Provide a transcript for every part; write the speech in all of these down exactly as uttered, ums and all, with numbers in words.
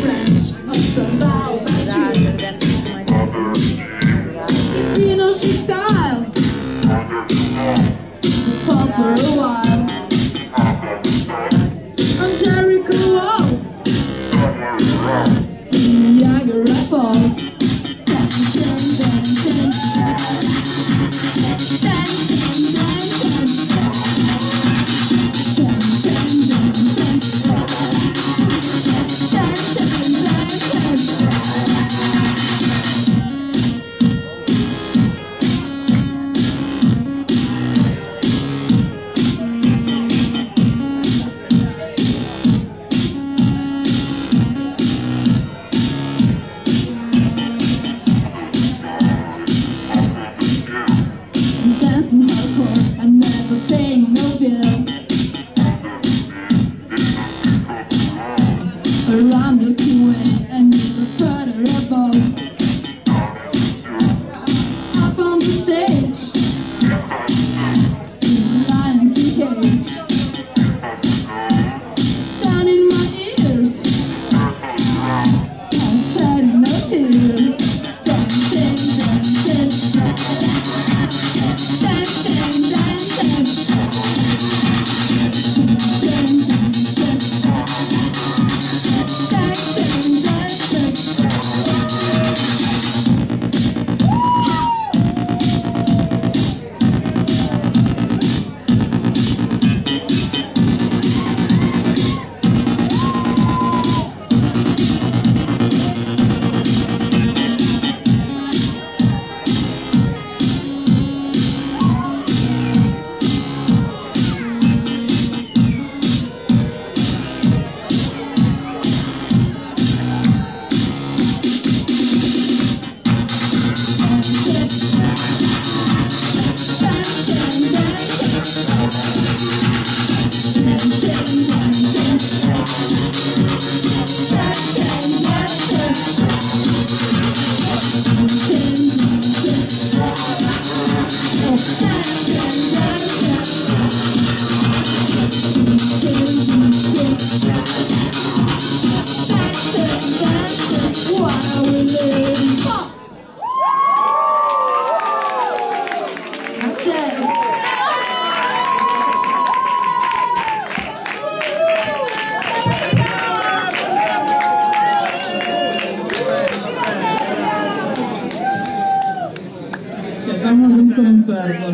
French, observado by If you know she style, fall for a while. On Jericho walls, Niagara Falls. Around the two-way and even further above. Up on the stage, in the lion's cage. Down in my ears, I'm shedding no tears. Dancing, dancing, dancing, dancing. Vamos senza non servo.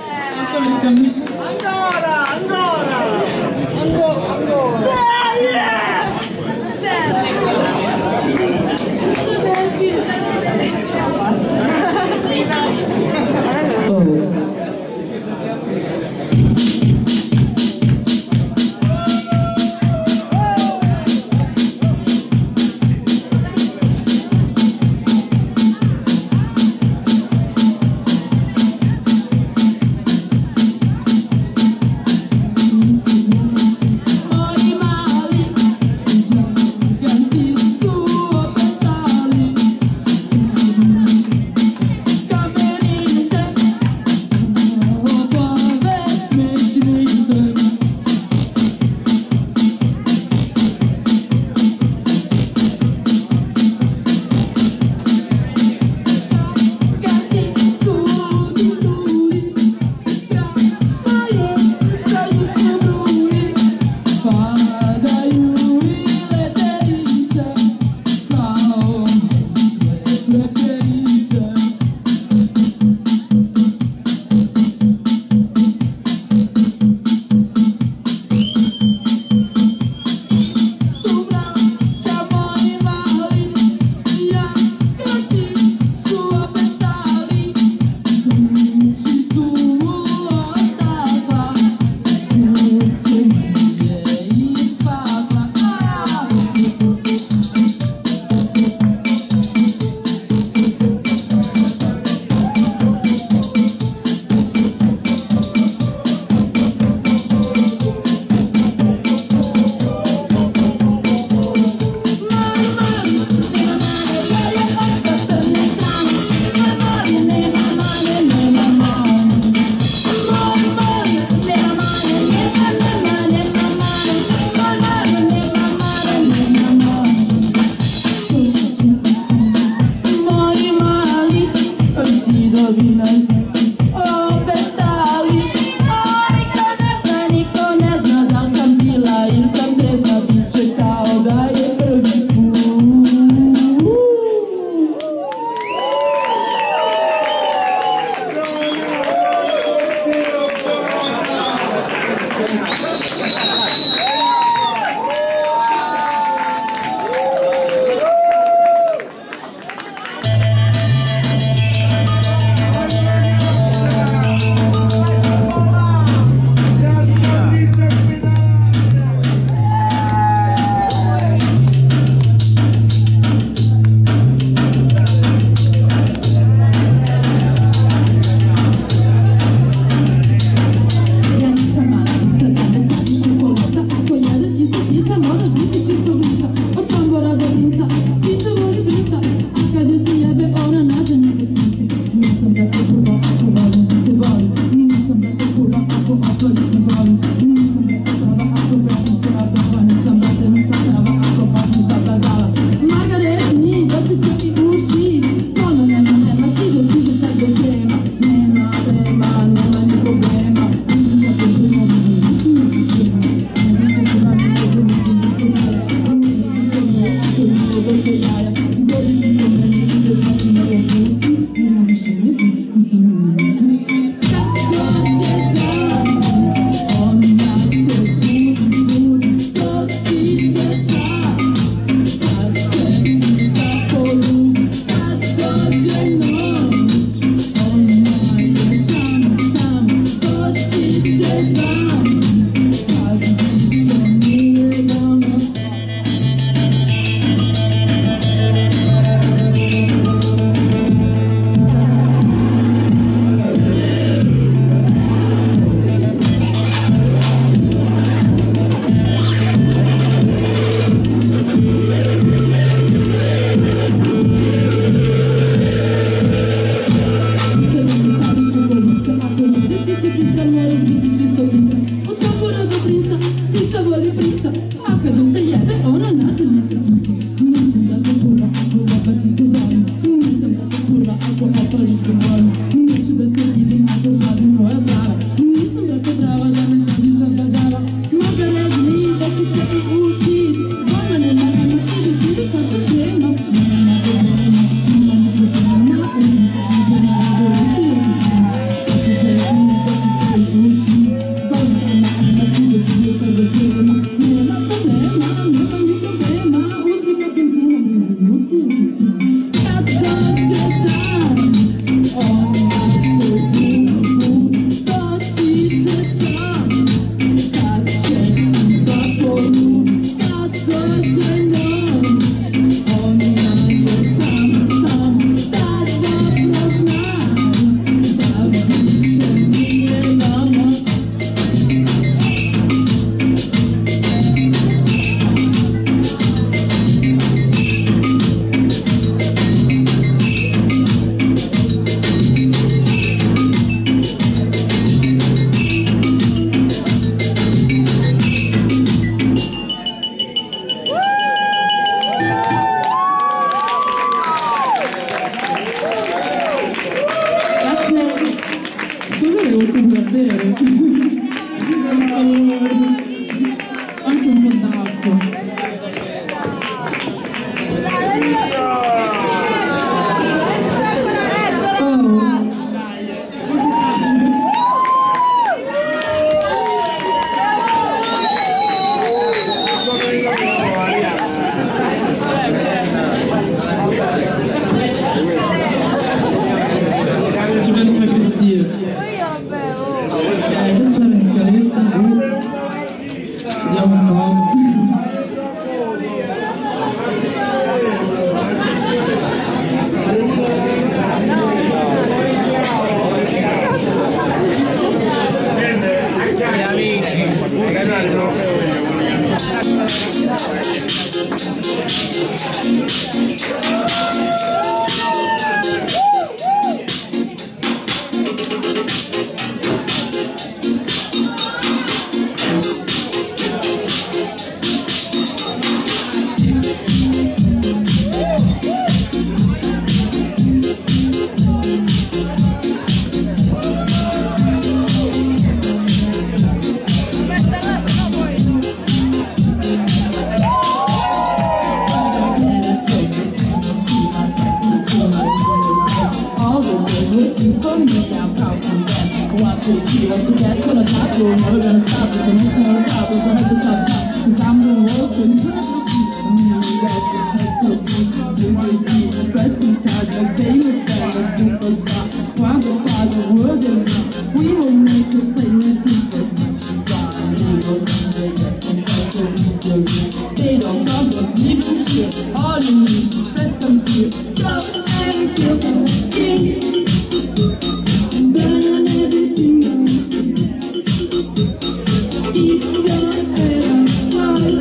Ancora, ancora, ancora, ancora. Never gonna stop us, the mission on the top was gonna have to chop chop. Cause I'm the wolf and you're the sheep. And me and you guys will take so deep. You may be the best in charge, but they will stay a superstar. While the father was in love, we will make the famous superstar. They go someday, and that's so easy. They don't come to give a shit. All you need is set some shit. Go and kill them, king. Burn everything down. Keep your head up high.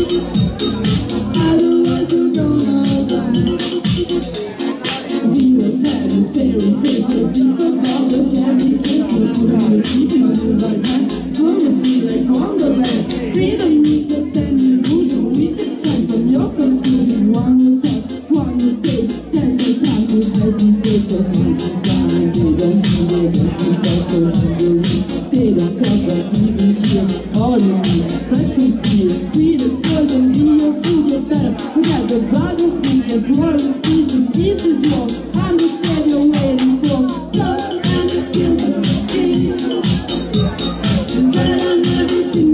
Otherwise you're gonna die. We will tell you very quickly. Think about the candy kiss. We'll put on the sheep in the right hand. Swim with me like Wonderland. Freedom is the standing illusion. We can find from your conclusion. One mistake, one mistake. That's the time to hesitate. Cause we can die. They don't see it. We don't so easily. They don't come but even here. All you need, let's be clear. Sweet as poison, in your food, you're better. We got the Bible speak, the glory speaks, peace is yours. I'm the savior waiting for love and kill the king. Better than everything.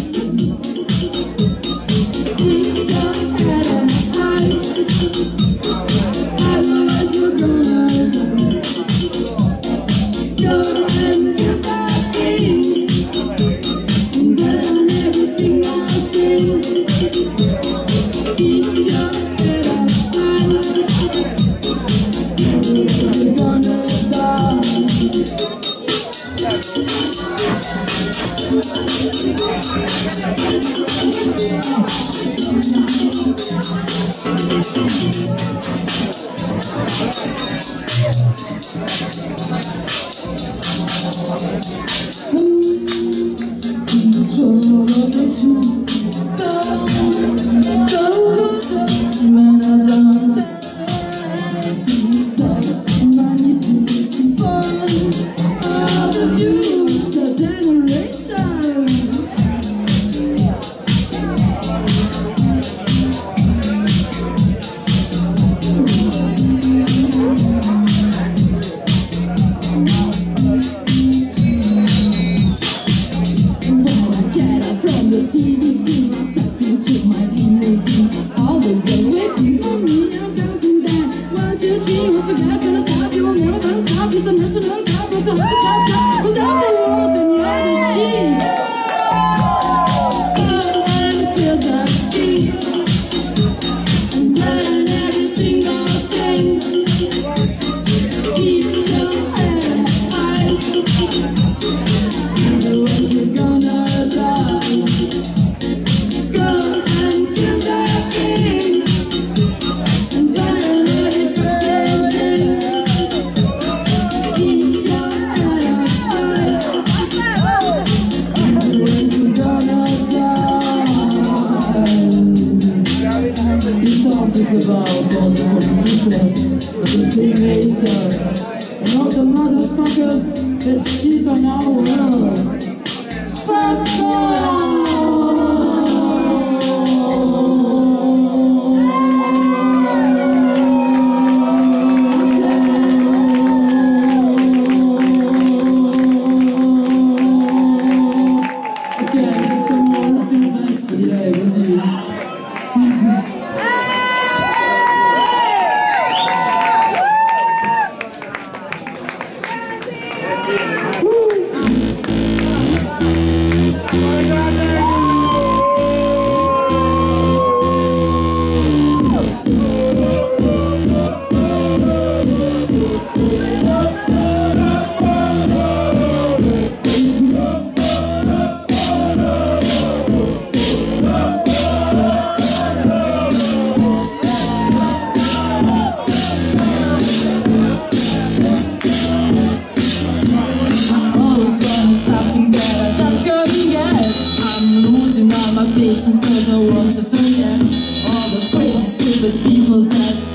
Keep your head up high. Otherwise you're gonna die. Go and get that king. Better than everything I do. Keep your head up high. You're gonna die. And all the motherfuckers that shit on our world. Fuck off! Oh my God, people that